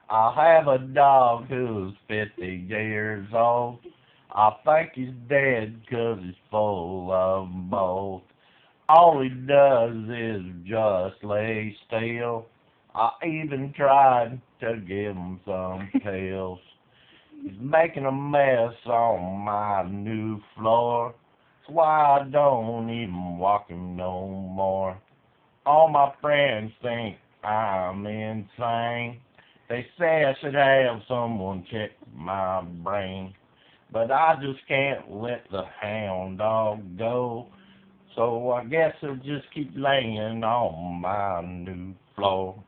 I have a dog who's 50 years old. I think he's dead 'cause he's full of mold. All he does is just lay still. I even tried to give him some pills. He's making a mess on my new floor. That's why I don't even walk him no more. All my friends think I'm insane. They say I should have someone check my brain. But I just can't let the hound dog go. So I guess he'll just keep laying on my new floor.